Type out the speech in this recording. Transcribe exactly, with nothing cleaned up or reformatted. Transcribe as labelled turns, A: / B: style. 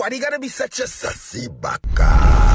A: Why do you gotta be such a sussy baka?